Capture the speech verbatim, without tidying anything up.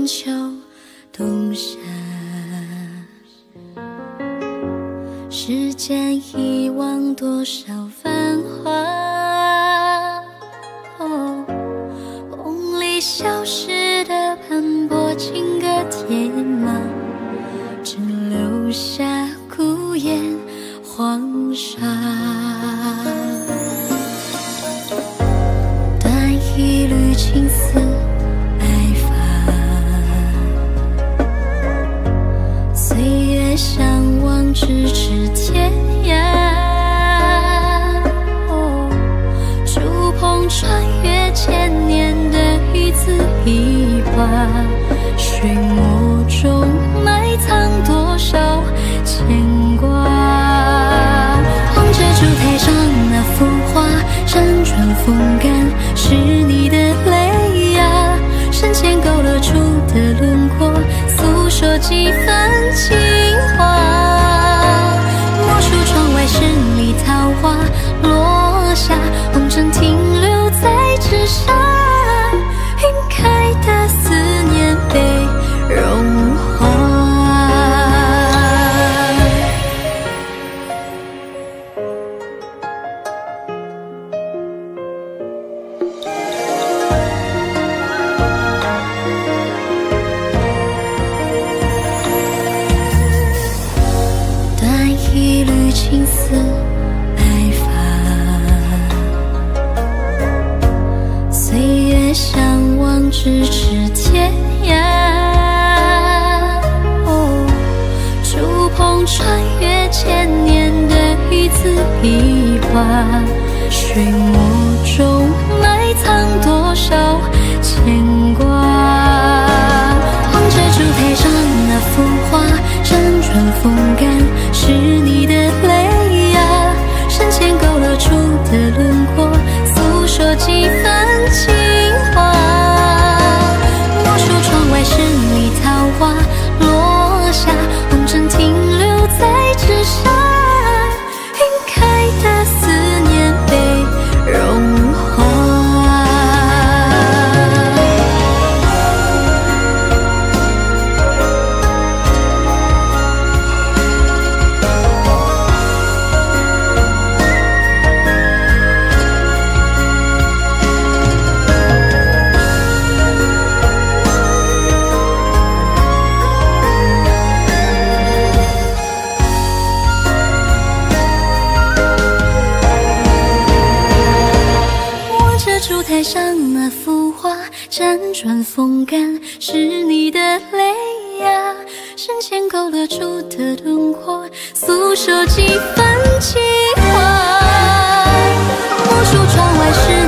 秋冬夏，时间遗忘多少繁华。哦，梦里消失的斑驳情歌铁马，只留下孤雁黄沙。断一缕青丝。 相望咫尺天涯，哦，触碰穿越千年的一字一画，水墨中埋藏多少牵挂。望着烛台上那幅画，辗转风干，是你的泪呀，深浅勾勒出的轮廓，诉说几番情。 莫说窗外十里桃花落下，红尘停留在纸上，晕开的思念被融化。一缕青丝白发，岁月相望咫尺天涯。哦，触碰穿越千年的一字一画，水墨中埋藏多少牵挂。望着烛台上那幅画，辗转风干。 是你的泪呀，深浅勾勒出的轮廓，诉说几番情话。莫说窗外十里桃花落下，红尘停留在纸上，晕开的思念被融化。 烛台上那幅画，辗转风干，是你的泪呀，深浅勾勒出的轮廓，诉说几番情话。莫说窗外是。